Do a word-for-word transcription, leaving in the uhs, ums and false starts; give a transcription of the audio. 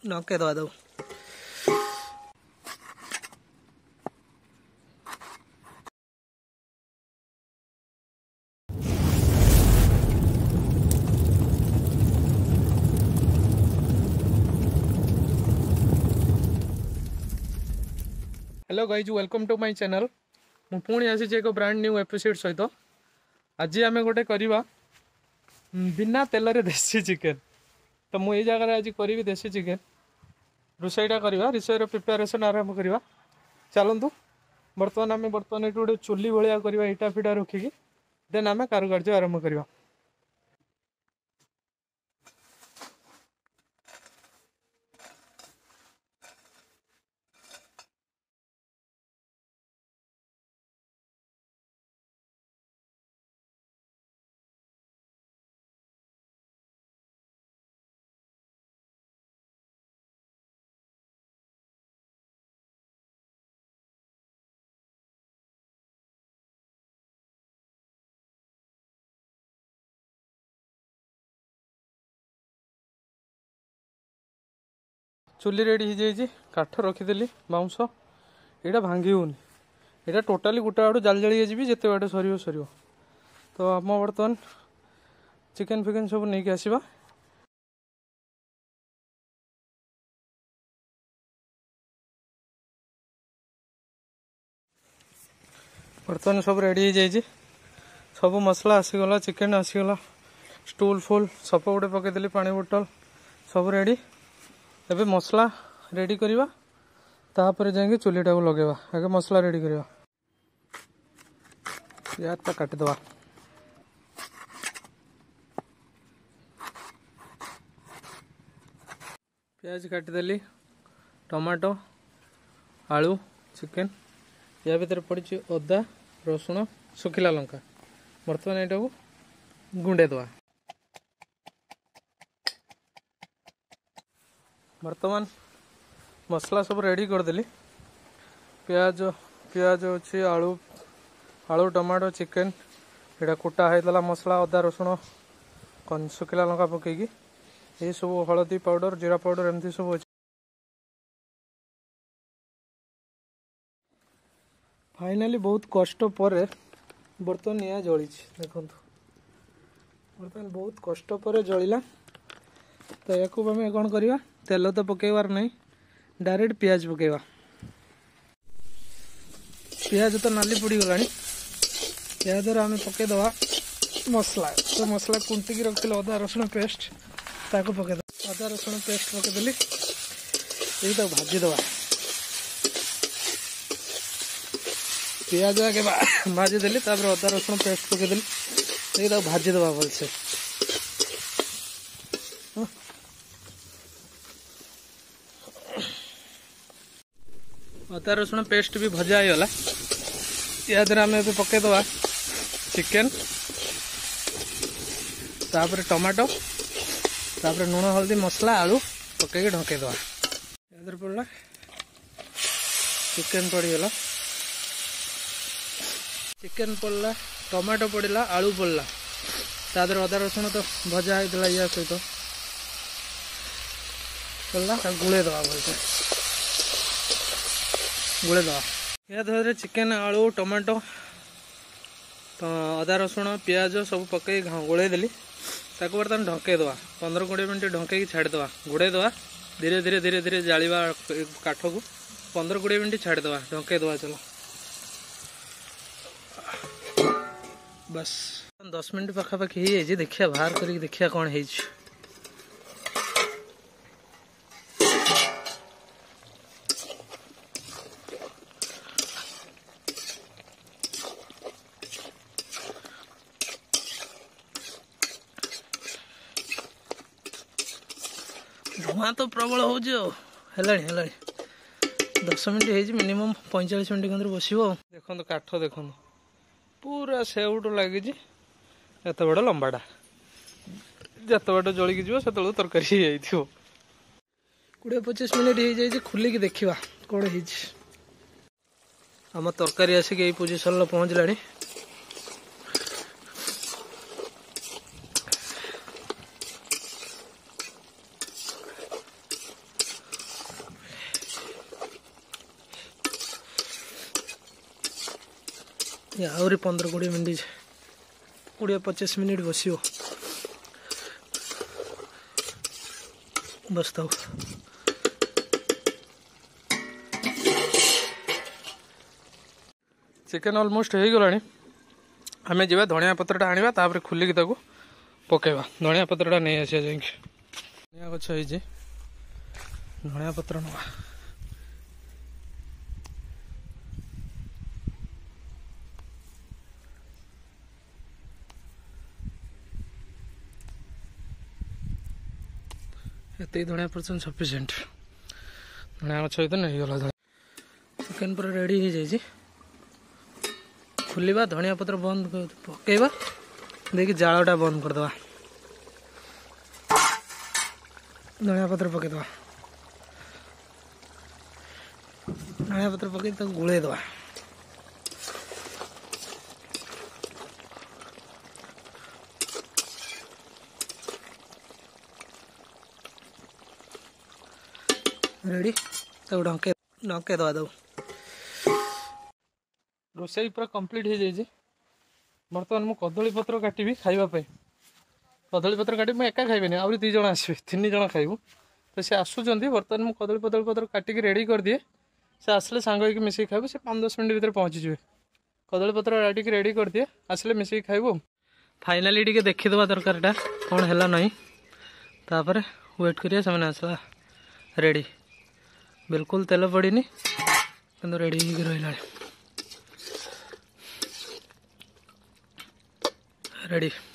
ढके दवा दो। Hello guys, welcome to my channel. मु पुणी आसी एक ब्रांड न्यू एपिसोड सहित। आज आम गोटे करवा बिना तेल रे देसी चिकेन। तो मुझे जगह आज करी देसी चिकेन रोषईटा करवा रोषईर प्रिपेरेसन आरंभ करवा। चलतु बर्तमान आम बर्तमान ये गोटे चुली भाया करवा इटा फिटा रखिकी देन आम कारुकार्य आरंभ करवा। चुली रेडी हो जाए, काठ रखीदेली बाउंश यहाँ भांगी होनी यहाँ टोटाली गोटे आड़ू जाल जाली जी जिते बाटे सर सर। तो आम बर्तमान चिकेन फिकेन सब नहीं आसवा। बर्तमान सब रेडी हो जाए, सब मसला आसीगला, चिकेन आसीगला, स्टूल फुल सब गोटे पकईदेली, पानी बोतल सब रेडी। एबे मसला रेडी करवा तापर जाएंगे चुलीटा को लगेवा। आगे मसला रेडी करवा, याद काटिदवा। प्याज काटिदेली, टमाटो, आलू, चिकेन, या भीतर पड़ी अदा, रसुण, सुखिला लंका। बर्तमान यहाँ को गुंडे दवा। बर्तमान मसला सब रेडी करदेली। प्याज प्याज अच्छी आलू आलू टमाटो चिकेन यहाँ कुटा होता मसला अदा रसुण सुखिला लंका पकईकी ये सब हलदी पाउडर जीरा पाउडर एमती सब अच्छे। फाइनाली बहुत कष्ट पर बर्तमान निआ जली देखु। बर्तमान बहुत कष्ट पर जलिला। तो या आम कौन करवा, तेल तो पकेबार नहीं, डायरेक्ट प्याज पकेवा। प्याज तो नाली पड़ी गला या द्वारा आम पकईदवा मसला। तो मसला कुंटिकी रखी अदा रसुण पेस्ट ताको पकईद। अदा रसुण पेस्ट पकईदेली, ये भाजीदवा। प्याज आगे भाजीदेली, अदा रसुण पेस्ट पकईदेली, ये भाजीदवा भलसे। अदा रसुण पेस्ट भी भजा होगा। या आम ए पकईदवा चिकेन, तापर टमाटो, तापर लुण हल्दी मसला आलू पकईक ढकेदवा। या पड़ा चिकेन पड़गला, चिकेन पड़ला, टमाटो पड़ा, आलू पड़ा, तादर अदा रसुण तो भजा होता या सहित पड़ा गुड़ेदवा भलसे गुड़ेदवा। या धरे चिकेन आलू टमाटो तो अदा रसुण प्याज सब पकई गोड़ेदेली। ताको बर्तमान ढकेदवा, पंद्रह कोड़े मिनट ढकई छाड़ीदवा, घोड़ेदवा। धीरे धीरे धीरे धीरे जालिबा काठ को पंद्रह कोड़े मिनट छाड़ीदवा, ढकेदवा। चलो बस दस मिनट पाखापाखि हो जाए, देखिया बाहर करके देखिया कौन है। धुआं तो प्रबल हो दस मिनट हो मिनिमम पैंचाश मिनट के बस। देखो काठ देखो पूरा सेउट लगी एत बड़ लंबाटा जत बाट जलिकी जी से तरकारी कोड़े पचास मिनट हो जाए खोलिकी देखा कौन है। आम तरकारी आसिक यही पोजिशन पहुँचला। ये आहरी पंद्रह कोड़े मिनिट कोड़े पचास मिनिट बसियो बस थाउ। चिकेन ऑलमोस्ट हो गलानी आम जा धनिया पत्रटा आने तापर खुलिकी ताको पकेवा। धनिया पत्रटा नहीं आसिया जाए धनिया गछ हो धनिया पत्र नवा ये धनिया पर्सन सफिसीयंट धनिया गछ तो नहीं गला। चिकेन पूरा रेडी हो जाए खुलिबा धनिया पत्र बंद पकेबा देखिए जालटा बंद करदे धनिया पत्र पकईदे धनिया पत्र पकई गुड़े दवा रेडी तो ढंके ढंके दवा दो रोसई पूरा कंप्लीट हो जाए। बर्तमान मु कदली पत्र काटि खावाई कदली पत्र काटि मुझे एका खाइबेनि आउरी दी जण आसबे तीन जण खाइबू तो सी आसुच्च बर्तमान मु कदली पत्र पत्र काटिक रेडी कर दिए से आसले सांग होइक मिसेक खाइबू से पाँच दस मिनट भीतर पहुँची जाए। कदली पत्र काटिक रेडी कर दिए आसले मिसेक खाइबू। फाइनाली टिके देखीदबा तरकारीटा कौन है नहीं तापर वेट करिया से आसला रेडी बिल्कुल तेल पड़नी कि रेडी रहा रेडी।